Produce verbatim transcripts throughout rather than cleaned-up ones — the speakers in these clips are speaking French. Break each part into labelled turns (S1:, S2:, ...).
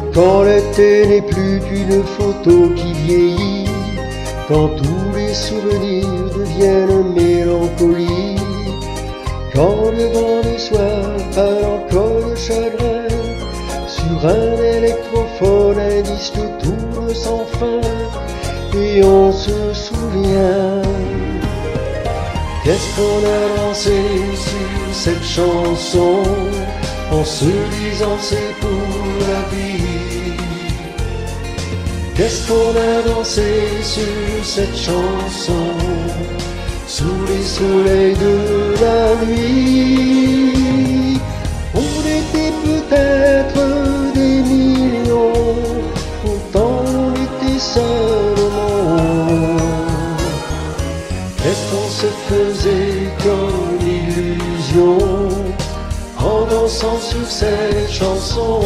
S1: Quand l'été n'est plus qu'une photo qui vieillit, quand tous les souvenirs deviennent mélancolie, quand le vent du soir parle encore de chagrin, sur un électrophone un disque tourne sans fin, et on se souvient. Qu'est-ce qu'on a dansé sur cette chanson, en se disant c'est pour la vie. Qu'est-ce qu'on a dansé sur cette chanson, sous les soleils de la nuit. On était peut-être des millions, pourtant on était seul au monde. Qu'est-ce qu'on se faisait comme illusion, en dansant sur cette chanson.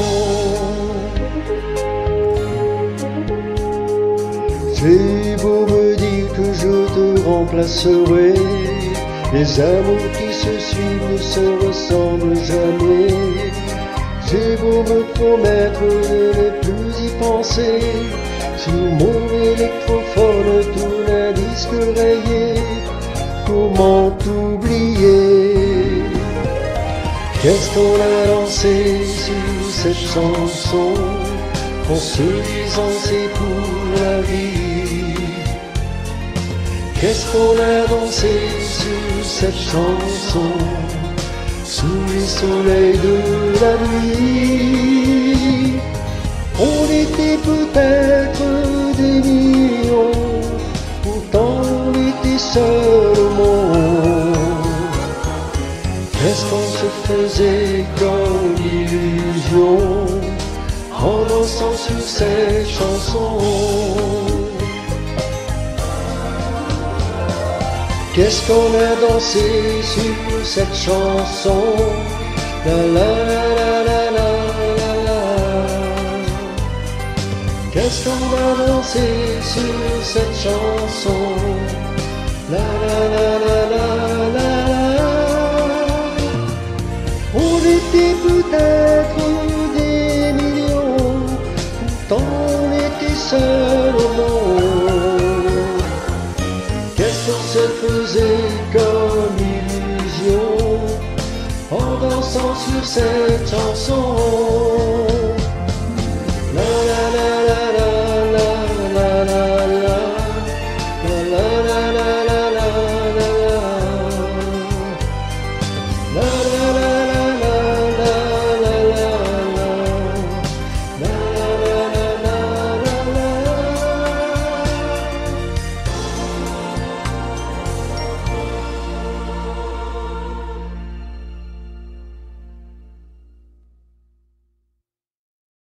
S1: J'ai beau me dire que je te remplacerai, les amours qui se suivent ne se ressemblent jamais. J'ai beau me promettre de ne plus y penser, sur mon électrophone tourne un disque rayé. Comment t'oublier? Qu'est-ce qu'on a dansé sur cette chanson, en se disant c'est pour la vie. Qu'est-ce qu'on a dansé sur cette chanson, sous les soleils de la nuit. On était peut-être des millions, pourtant on était seul au monde. Qu'est-ce qu'on se faisait comme illusion, en dansant sur cette chanson. Qu'est-ce qu'on a dansé sur cette chanson, la la la la la la la. Qu'est-ce qu'on a dansé sur cette chanson, la la la la la la la. On était peut-être des millions, pourtant on était seul au monde. Qu'est-ce qu'on se faisait comme illusion, en dansant sur cette chanson.